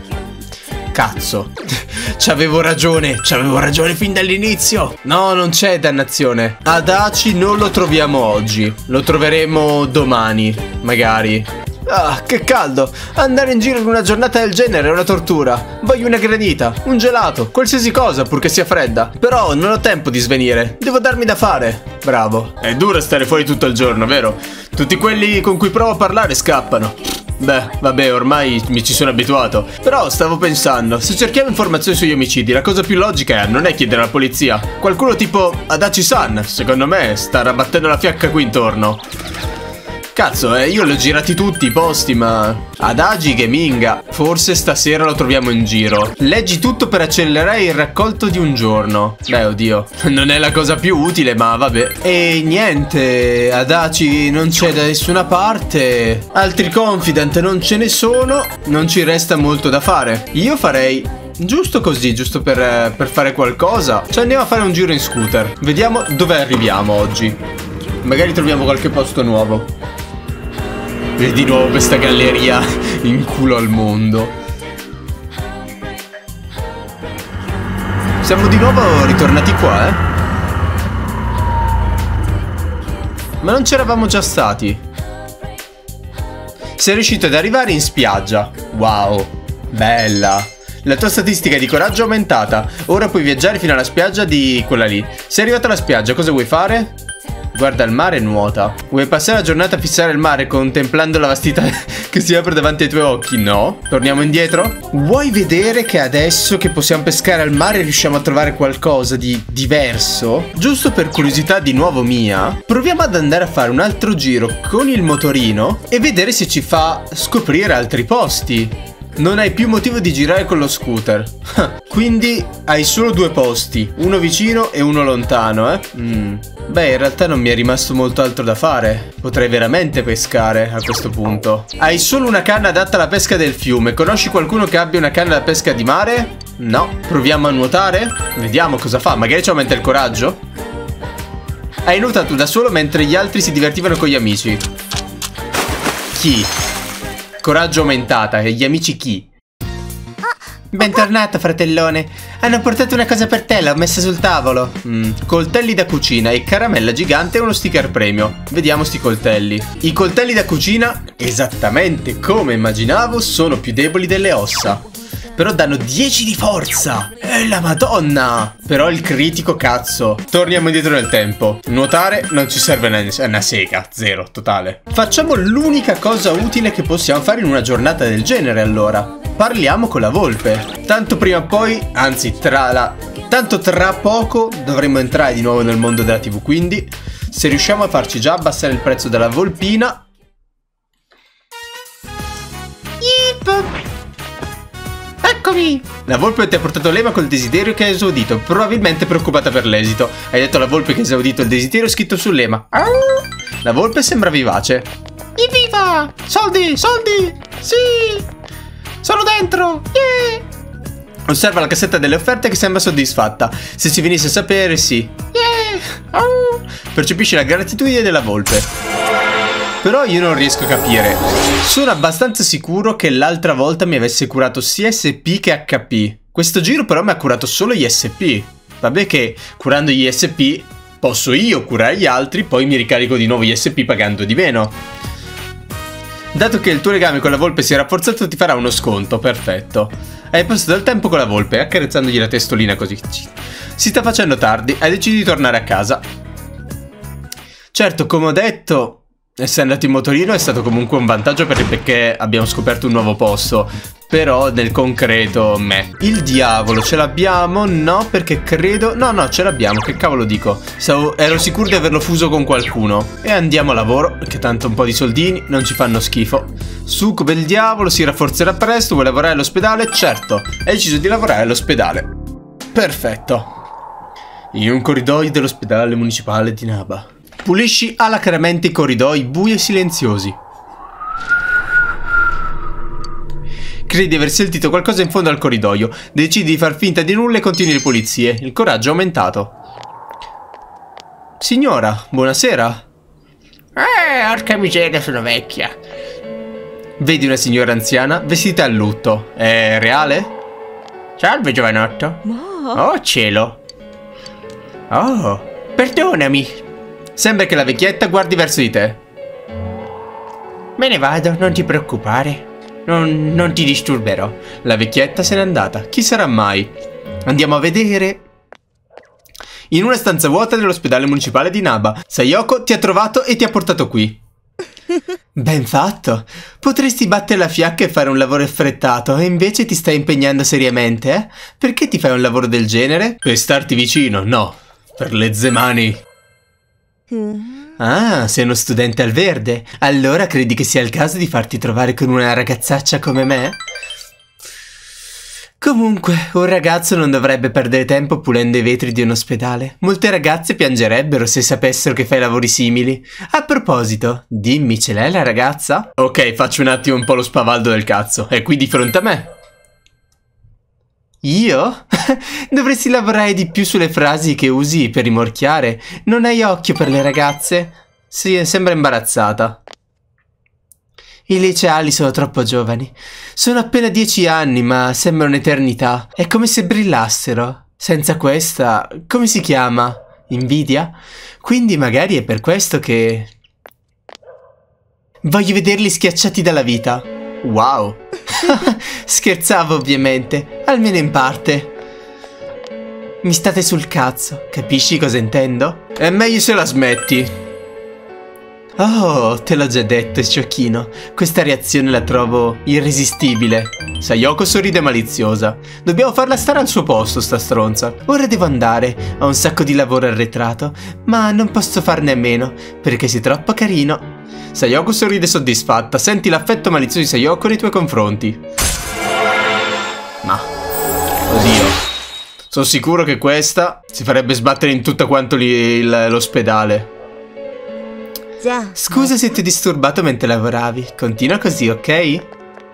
Cazzo. C'avevo ragione, c'avevo ragione fin dall'inizio. No, non c'è dannazione. Adachi non lo troviamo oggi. Lo troveremo domani, magari. Ah, che caldo. Andare in giro in una giornata del genere è una tortura. Voglio una granita, un gelato, qualsiasi cosa purché sia fredda. Però non ho tempo di svenire. Devo darmi da fare. Bravo. È duro stare fuori tutto il giorno, vero? Tutti quelli con cui provo a parlare scappano. Beh, vabbè, ormai mi ci sono abituato. Però stavo pensando, se cerchiamo informazioni sugli omicidi, la cosa più logica è non è chiedere alla polizia. Qualcuno tipo Adachi-san, secondo me, sta rabattendo la fiacca qui intorno. Cazzo, eh, io li ho girati tutti i posti, ma... Adachi che minga. Forse stasera lo troviamo in giro. Leggi tutto per accelerare il raccolto di un giorno. Beh, oddio, non è la cosa più utile, ma vabbè. E niente, Adachi non c'è da nessuna parte. Altri confident non ce ne sono. Non ci resta molto da fare. Io farei... giusto così, giusto per, per fare qualcosa. Ci andiamo a fare un giro in scooter. Vediamo dove arriviamo oggi. Magari troviamo qualche posto nuovo. E di nuovo questa galleria in culo al mondo. Siamo di nuovo ritornati qua, eh? Ma non c'eravamo già stati. Sei riuscito ad arrivare in spiaggia. Wow, bella. La tua statistica di coraggio è aumentata. Ora puoi viaggiare fino alla spiaggia di quella lì. Sei arrivato alla spiaggia, cosa vuoi fare? Guarda il mare e nuota. Vuoi passare la giornata a fissare il mare contemplando la vastità che si apre davanti ai tuoi occhi? No? Torniamo indietro? Vuoi vedere che adesso che possiamo pescare al mare riusciamo a trovare qualcosa di diverso? Giusto per curiosità di nuovo mia, proviamo ad andare a fare un altro giro con il motorino e vedere se ci fa scoprire altri posti. Non hai più motivo di girare con lo scooter. Quindi hai solo due posti, uno vicino e uno lontano, eh? Mm. Beh, in realtà non mi è rimasto molto altro da fare. Potrei veramente pescare a questo punto. Hai solo una canna adatta alla pesca del fiume. Conosci qualcuno che abbia una canna da pesca di mare? No. Proviamo a nuotare? Vediamo cosa fa. Magari ci aumenta il coraggio? Hai nuotato da solo mentre gli altri si divertivano con gli amici. Chi? Coraggio aumentata. E gli amici chi? Bentornato, fratellone. Hanno portato una cosa per te, l'ho messa sul tavolo. Mm, coltelli da cucina e caramella gigante e uno sticker premio. Vediamo sti coltelli. I coltelli da cucina, esattamente come immaginavo, sono più deboli delle ossa. Però danno dieci di forza. E la madonna. Però il critico, cazzo. Torniamo indietro nel tempo. Nuotare non ci serve una, una sega. Zero, totale. Facciamo l'unica cosa utile che possiamo fare in una giornata del genere, allora. Parliamo con la volpe. Tanto prima o poi, anzi tra la... Tanto tra poco dovremo entrare di nuovo nel mondo della tivù, quindi se riusciamo a farci già abbassare il prezzo della volpina... Yip! Eccomi! La volpe ti ha portato l'ema col desiderio che hai esaudito, probabilmente preoccupata per l'esito. Hai detto alla volpe che hai esaudito il desiderio scritto sull'ema. La volpe sembra vivace. Evviva! Soldi! Soldi! Sì! Sono dentro! Yeah! Osserva la cassetta delle offerte che sembra soddisfatta. Se si venisse a sapere, sì. Yeah! Oh! Percepisci la gratitudine della volpe. Però io non riesco a capire. Sono abbastanza sicuro che l'altra volta mi avesse curato sia S P che H P. Questo giro però mi ha curato solo gli S P. Vabbè che curando gli S P posso io curare gli altri, poi mi ricarico di nuovo gli S P pagando di meno. Dato che il tuo legame con la volpe si è rafforzato, ti farà uno sconto, perfetto. Hai passato del tempo con la volpe, accarezzandogli la testolina così. Si sta facendo tardi, hai deciso di tornare a casa. Certo, come ho detto, essendo andato in motorino è stato comunque un vantaggio perché abbiamo scoperto un nuovo posto. Però nel concreto, meh. Il diavolo ce l'abbiamo? No, perché credo... No, no, ce l'abbiamo, che cavolo dico. Stavo... Ero sicuro di averlo fuso con qualcuno. E andiamo a lavoro, che tanto un po' di soldini non ci fanno schifo. Succube il diavolo, si rafforzerà presto, vuoi lavorare all'ospedale? Certo, hai deciso di lavorare all'ospedale. Perfetto. In un corridoio dell'ospedale municipale di Naba. Pulisci alacremente i corridoi bui e silenziosi. Credi di aver sentito qualcosa in fondo al corridoio. Decidi di far finta di nulla e continui le pulizie. Il coraggio è aumentato. Signora, buonasera. Eh, porca miseria, sono vecchia. Vedi una signora anziana vestita a lutto. È reale? Salve, giovanotto. Oh, cielo. Oh, perdonami. Sembra che la vecchietta guardi verso di te. Me ne vado, non ti preoccupare. Non, non ti disturberò. La vecchietta se n'è andata. Chi sarà mai? Andiamo a vedere. In una stanza vuota dell'ospedale municipale di Naba, Sayoko ti ha trovato e ti ha portato qui. Ben fatto. Potresti battere la fiacca e fare un lavoro affrettato, e invece ti stai impegnando seriamente, eh? Perché ti fai un lavoro del genere? Per starti vicino, no. Per le zemani. Ah, sei uno studente al verde. Allora credi che sia il caso di farti trovare con una ragazzaccia come me? Comunque, un ragazzo non dovrebbe perdere tempo pulendo i vetri di un ospedale. Molte ragazze piangerebbero se sapessero che fai lavori simili. A proposito, dimmi, ce l'hai la ragazza? Ok, faccio un attimo un po' lo spavaldo del cazzo. È qui di fronte a me. Io? Dovresti lavorare di più sulle frasi che usi per rimorchiare. Non hai occhio per le ragazze? Sì, sembra imbarazzata. I liceali sono troppo giovani. Sono appena dieci anni, ma sembra un'eternità. È come se brillassero. Senza questa... come si chiama? Invidia? Quindi magari è per questo che... voglio vederli schiacciati dalla vita. Wow. Scherzavo ovviamente, almeno in parte. Mi state sul cazzo, capisci cosa intendo? È meglio se la smetti. Oh, te l'ho già detto, sciocchino. Questa reazione la trovo irresistibile. Sayoko sorride maliziosa. Dobbiamo farla stare al suo posto, sta stronza. Ora devo andare, ho un sacco di lavoro arretrato, ma non posso farne a meno, perché sei troppo carino. Sayoko sorride soddisfatta. Senti l'affetto malizioso di Sayoko nei tuoi confronti. Ma... oddio. Sono sicuro che questa si farebbe sbattere in tutto quanto l'ospedale. Scusa se ti ho disturbato mentre lavoravi. Continua così, ok?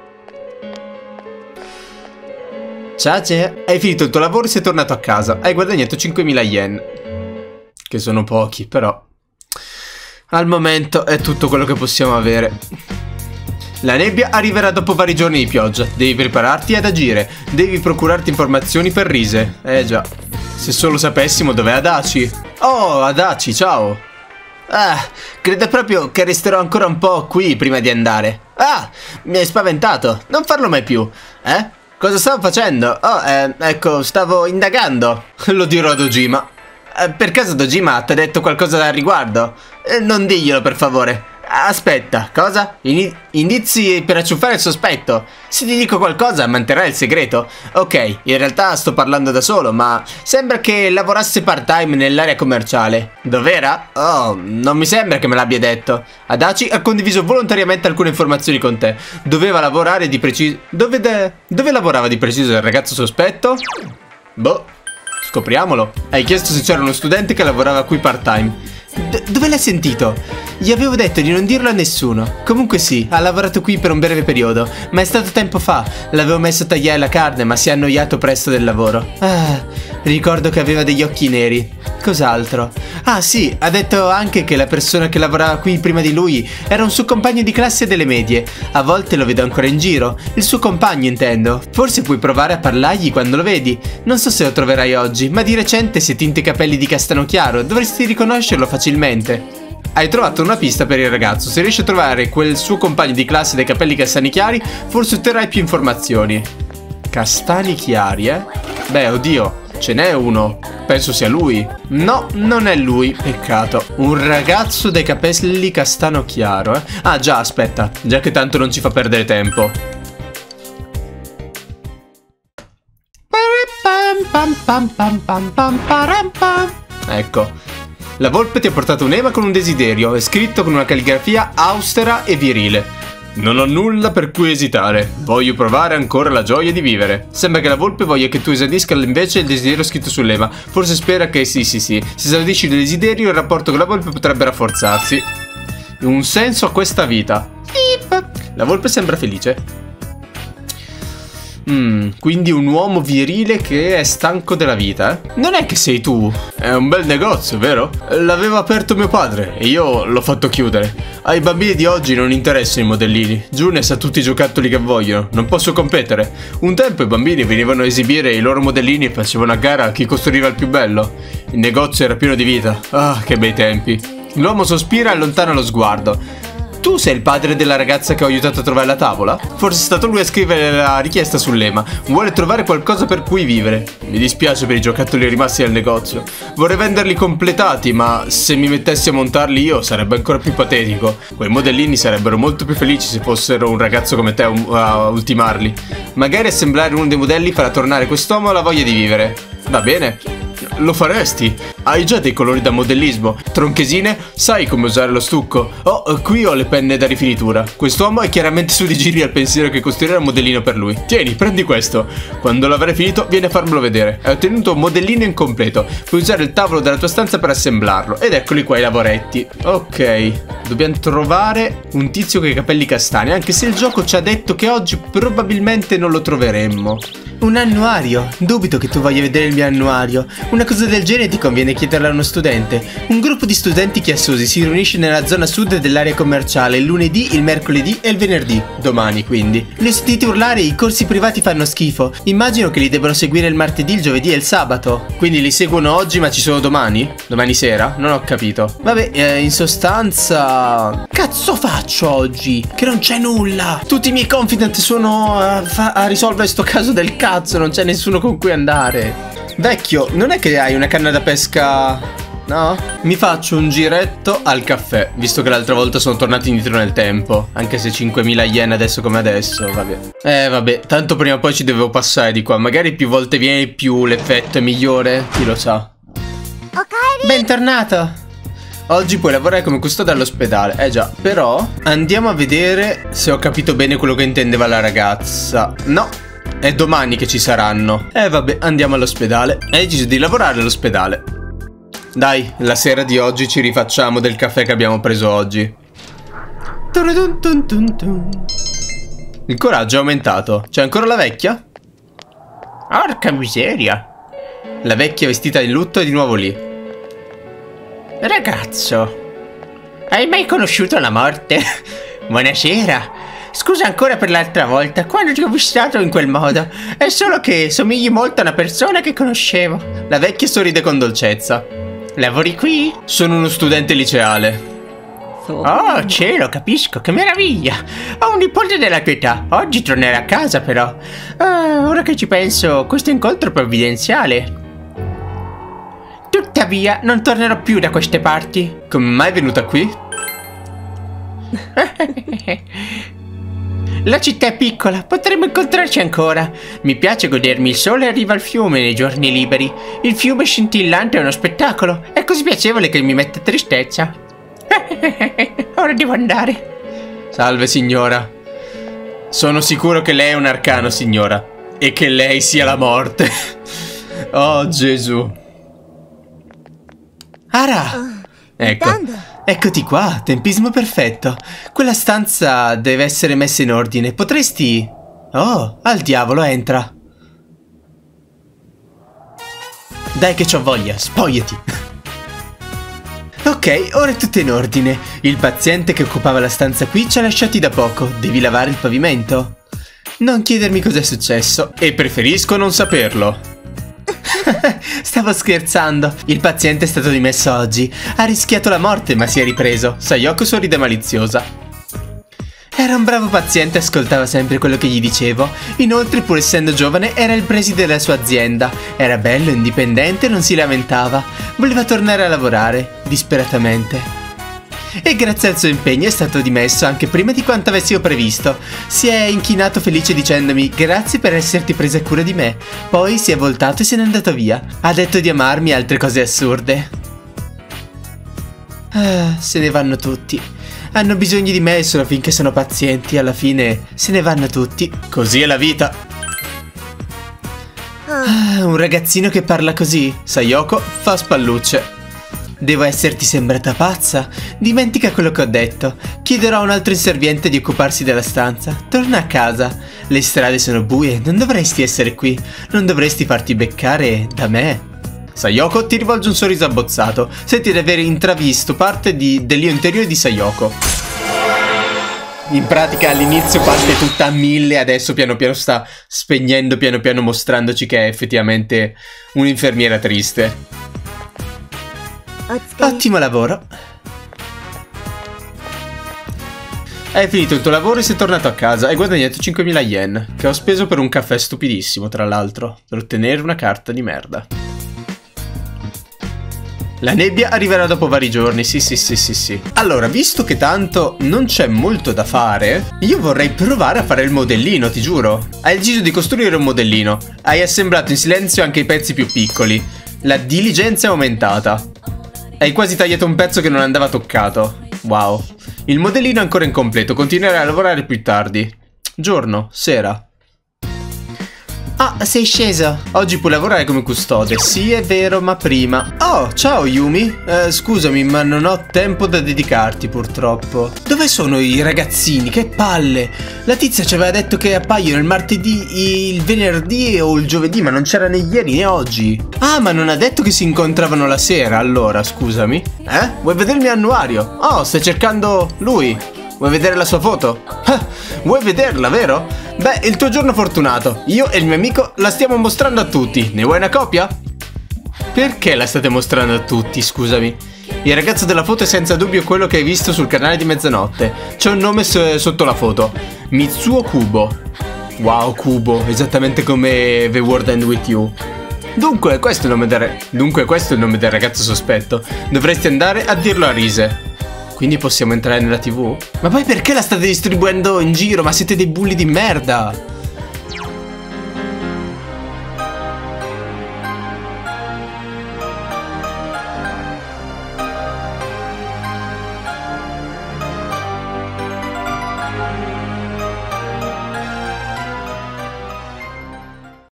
Ciao, Ge. Hai finito il tuo lavoro e sei tornato a casa. Hai guadagnato cinquemila yen. Che sono pochi, però... al momento è tutto quello che possiamo avere. La nebbia arriverà dopo vari giorni di pioggia. Devi prepararti ad agire. Devi procurarti informazioni per Rise. Eh già. Se solo sapessimo dov'è Adachi. Oh, Adachi, ciao. Ah, credo proprio che resterò ancora un po' qui prima di andare. Ah, mi hai spaventato. Non farlo mai più. Eh? Cosa stavo facendo? Oh, eh, ecco, stavo indagando. Lo dirò ad Ojima. Eh, per caso Dojima ti ha detto qualcosa al riguardo? Eh, non diglielo per favore. Aspetta, cosa? Ini indizi per acciuffare il sospetto? Se ti dico qualcosa manterrai il segreto? Ok, in realtà sto parlando da solo, ma sembra che lavorasse part-time nell'area commerciale. Dov'era? Oh, non mi sembra che me l'abbia detto. Adachi ha condiviso volontariamente alcune informazioni con te. Doveva lavorare di preciso... Dove, Dove lavorava di preciso il ragazzo sospetto? Boh, scopriamolo. Hai chiesto se c'era uno studente che lavorava qui part-time. D dove l'hai sentito? Gli avevo detto di non dirlo a nessuno. Comunque sì, ha lavorato qui per un breve periodo, ma è stato tempo fa. L'avevo messo a tagliare la carne, ma si è annoiato presto del lavoro. Ah, ricordo che aveva degli occhi neri. Cos'altro? Ah sì, ha detto anche che la persona che lavorava qui prima di lui era un suo compagno di classe delle medie. A volte lo vedo ancora in giro. Il suo compagno, intendo. Forse puoi provare a parlargli quando lo vedi. Non so se lo troverai oggi, ma di recente si è tinto i capelli di castano chiaro. Dovresti riconoscerlo facilmente. Hai trovato una pista per il ragazzo. Se riesci a trovare quel suo compagno di classe dai capelli castani chiari, forse otterrai più informazioni. Castani chiari, eh? Beh, oddio, ce n'è uno. Penso sia lui. No, non è lui. Peccato. Un ragazzo dai capelli castano chiaro, eh? Ah già, aspetta. Già che tanto non ci fa perdere tempo. Ecco. La volpe ti ha portato un'ema con un desiderio. È scritto con una calligrafia austera e virile. Non ho nulla per cui esitare. Voglio provare ancora la gioia di vivere. Sembra che la volpe voglia che tu esaudisca invece il desiderio scritto sull'ema. Forse spera che sì sì sì. Se esaudisci il desiderio, il rapporto con la volpe potrebbe rafforzarsi. Un senso a questa vita. La volpe sembra felice. Mm, quindi un uomo virile che è stanco della vita, eh? Non è che sei tu. È un bel negozio, vero? L'aveva aperto mio padre e io l'ho fatto chiudere. Ai bambini di oggi non interessano i modellini. Junes ha tutti i giocattoli che vogliono. Non posso competere. Un tempo i bambini venivano a esibire i loro modellini e facevano a gara a chi costruiva il più bello. Il negozio era pieno di vita. Ah, che bei tempi. L'uomo sospira e allontana lo sguardo. Tu sei il padre della ragazza che ho aiutato a trovare la tavola? Forse è stato lui a scrivere la richiesta sull'ema. Vuole trovare qualcosa per cui vivere. Mi dispiace per i giocattoli rimasti al negozio. Vorrei venderli completati, ma se mi mettessi a montarli io sarebbe ancora più patetico. Quei modellini sarebbero molto più felici se fossero un ragazzo come te a ultimarli. Magari assemblare uno dei modelli farà tornare quest'uomo alla voglia di vivere. Va bene? Lo faresti? Hai già dei colori da modellismo? Tronchesine? Sai come usare lo stucco? Oh, qui ho le penne da rifinitura. Quest'uomo è chiaramente su di giri al pensiero che costruirà un modellino per lui. Tieni, prendi questo. Quando l'avrai finito, vieni a farmelo vedere. Hai ottenuto un modellino incompleto. Puoi usare il tavolo della tua stanza per assemblarlo. Ed eccoli qua i lavoretti. Ok, dobbiamo trovare un tizio con i capelli castani, anche se il gioco ci ha detto che oggi probabilmente non lo troveremmo. Un annuario. Dubito che tu voglia vedere il mio annuario. Una cosa del genere ti conviene chiederla a uno studente. Un gruppo di studenti chiassosi si riunisce nella zona sud dell'area commerciale il lunedì, il mercoledì e il venerdì. Domani, quindi. Li ho sentiti urlare, i corsi privati fanno schifo. Immagino che li debbano seguire il martedì, il giovedì e il sabato. Quindi li seguono oggi ma ci sono domani? Domani sera? Non ho capito. Vabbè, eh, in sostanza... Cazzo faccio oggi? Che non c'è nulla. Tutti i miei confident sono a, a risolvere sto caso del cazzo. Non c'è nessuno con cui andare. Vecchio, non è che hai una canna da pesca? No? Mi faccio un giretto al caffè, visto che l'altra volta sono tornato indietro nel tempo. Anche se cinquemila yen adesso come adesso, vabbè. Eh vabbè, tanto prima o poi ci dovevo passare di qua. Magari più volte vieni più l'effetto è migliore. Chi lo sa. Bentornato. Oggi puoi lavorare come custode all'ospedale. Eh già, però andiamo a vedere se ho capito bene quello che intendeva la ragazza. No, è domani che ci saranno. Eh vabbè, andiamo all'ospedale. Hai deciso di lavorare all'ospedale. Dai, la sera di oggi ci rifacciamo del caffè che abbiamo preso oggi. Il coraggio è aumentato. C'è ancora la vecchia? Porca miseria. La vecchia vestita in lutto è di nuovo lì. Ragazzo, hai mai conosciuto la morte? Buonasera. Scusa ancora per l'altra volta, quando ti ho avvistato in quel modo. È solo che somigli molto a una persona che conoscevo. La vecchia sorride con dolcezza. Lavori qui? Sono uno studente liceale. Oh, cielo, capisco, che meraviglia. Ho un nipote della tua età. Oggi tornerà a casa, però. Uh, ora che ci penso, questo incontro è provvidenziale. Tuttavia, non tornerò più da queste parti. Come mai è venuta qui? La città è piccola, potremmo incontrarci ancora. Mi piace godermi il sole e riva al fiume nei giorni liberi. Il fiume scintillante è uno spettacolo. È così piacevole che mi mette tristezza. Ora devo andare. Salve signora. Sono sicuro che lei è un arcano, signora, e che lei sia la morte. Oh Gesù. Ara! Ecco, eccoti qua, tempismo perfetto. Quella stanza deve essere messa in ordine. Potresti... Oh, al diavolo, entra. Dai che c'ho voglia, spogliati. Ok, ora è tutto in ordine. Il paziente che occupava la stanza qui ci ha lasciati da poco. Devi lavare il pavimento? Non chiedermi cos'è successo. E preferisco non saperlo. Stavo scherzando. Il paziente è stato dimesso oggi. Ha rischiato la morte ma si è ripreso. Sayoko sorride maliziosa. Era un bravo paziente, ascoltava sempre quello che gli dicevo. Inoltre, pur essendo giovane, era il preside della sua azienda. Era bello, indipendente e non si lamentava. Voleva tornare a lavorare, disperatamente. E grazie al suo impegno è stato dimesso anche prima di quanto avessi io previsto. Si è inchinato felice dicendomi grazie per esserti presa cura di me. Poi si è voltato e se n'è andato via. Ha detto di amarmi e altre cose assurde. Ah, se ne vanno tutti. Hanno bisogno di me solo finché sono pazienti. Alla fine se ne vanno tutti. Così è la vita. Ah, un ragazzino che parla così. Sayoko fa spallucce. Devo esserti sembrata pazza. Dimentica quello che ho detto. Chiederò a un altro inserviente di occuparsi della stanza. Torna a casa. Le strade sono buie. Non dovresti essere qui. Non dovresti farti beccare da me. Sayoko ti rivolge un sorriso abbozzato. Senti di aver intravisto parte di, dell'io interiore di Sayoko. In pratica all'inizio parte tutta a mille, adesso piano piano sta spegnendo, piano piano mostrandoci che è effettivamente un'infermiera triste. Ottimo lavoro. Hai finito il tuo lavoro e sei tornato a casa. Hai guadagnato cinquemila yen, che ho speso per un caffè stupidissimo, tra l'altro, per ottenere una carta di merda. La nebbia arriverà dopo vari giorni, sì sì sì sì sì. Allora, visto che tanto non c'è molto da fare, io vorrei provare a fare il modellino, ti giuro. Hai deciso di costruire un modellino. Hai assemblato in silenzio anche i pezzi più piccoli. La diligenza è aumentata. Hai quasi tagliato un pezzo che non andava toccato. Wow. Il modellino è ancora incompleto, continuerai a lavorare più tardi. Giorno, sera. Ah, sei sceso. Oggi puoi lavorare come custode. Sì, è vero, ma prima. Oh, ciao Yumi. Eh, scusami, ma non ho tempo da dedicarti, purtroppo. Dove sono i ragazzini? Che palle. La tizia ci aveva detto che appaiono il martedì, il venerdì o il giovedì, ma non c'era né ieri né oggi. Ah, ma non ha detto che si incontravano la sera, allora, scusami. Eh? Vuoi vedere il mio annuario? Oh, stai cercando lui. Vuoi vedere la sua foto? Ah, vuoi vederla, vero? Beh, il tuo giorno fortunato. Io e il mio amico la stiamo mostrando a tutti. Ne vuoi una copia? Perché la state mostrando a tutti, scusami? Il ragazzo della foto è senza dubbio quello che hai visto sul canale di mezzanotte. C'è un nome so sotto la foto. Mitsuo Kubo. Wow, Kubo, esattamente come The World End With You. Dunque, questo è il nome del, Dunque, questo è il nome del ragazzo sospetto. Dovresti andare a dirlo a Rise. Quindi possiamo entrare nella tivù? Ma poi perché la state distribuendo in giro? Ma siete dei bulli di merda!